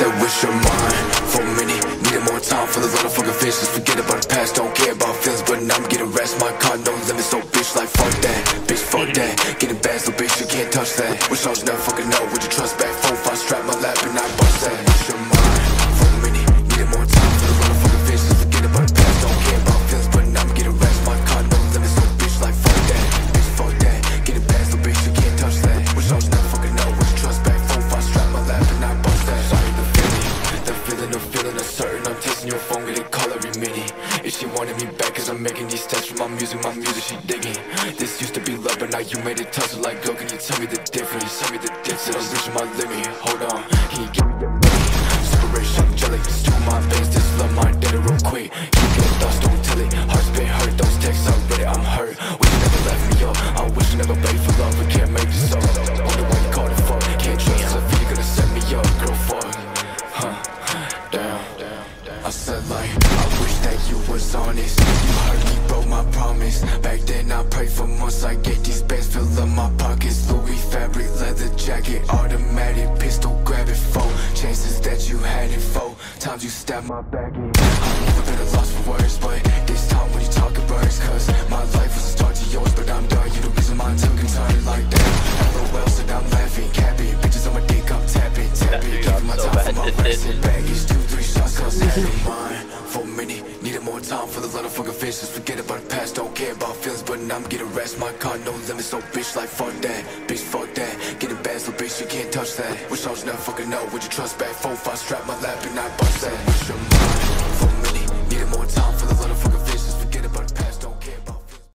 said, wish you're mine for a minute. Needed more time for the little fucking fish. Just forget about the past, don't care about feelings. But now I'm getting rest, my car no limits. So bitch, like fuck that, bitch, fuck that. Getting bad, so bitch, you can't touch that. Wish I was never fucking know, would you trust back? 4-5 strap my lap and I bust that. Wish you're mine for a minute. Needed more time for the little fucking fish. Just forget about the past, don't care about feelings. But now I'm getting rest, my car no limits. So bitch, like fuck that, bitch, fuck that. Getting bad, so bitch, you can't touch that. Wish I was never fucking know, would you trust back? 4-5 strap my lap and I bust that. Sorry, the feeling uncertain. I'm texting your phone, getting call every minute. If she wanted me back, cause I'm making these steps for my music she digging. This used to be love, but now you made it tough. So like, girl, can you tell me the difference? Tell me the difference. I'm reaching my limit, hold on, can you give me your money? Separation, jelly, it's to my veins. This love mine dead real quick. You get thoughts, don't tell it. Heart's been hurt, those texts I read it, I'm hurt. Wish you never left me up, I wish you never begged for love. We can't make this up, wonder why you called it fuck. Can't trust us, if you're gonna set me up, girl, fuck. I said like, I wish that you was honest. You heard me, broke my promise. Back then I prayed for months. I get these bands, fill up my pockets. Louis fabric, leather jacket, automatic pistol, grab it for chances that you had it for. Times you stabbed my back in. I've never been at loss for words, but this time when you talking birds. Cause my life was a start to yours, but I'm done. You the reason mine took and turned it like that. LOL said I'm laughing, capping. Bitches on my dick, I'm tapping. Giving my time for my rest and baggage. 2-3 shots, cause having mine for a minute. Needed more time for the little fucking fish. Just forget about the past, don't care about feelings. But now I'm getting rest, my car no limits. So bitch, like fuck that, bitch, fuck that. Getting bad, so bitch, you can't touch that. Wish I was never fucking know, would you trust back? 4-5 strap my lap and I bust that.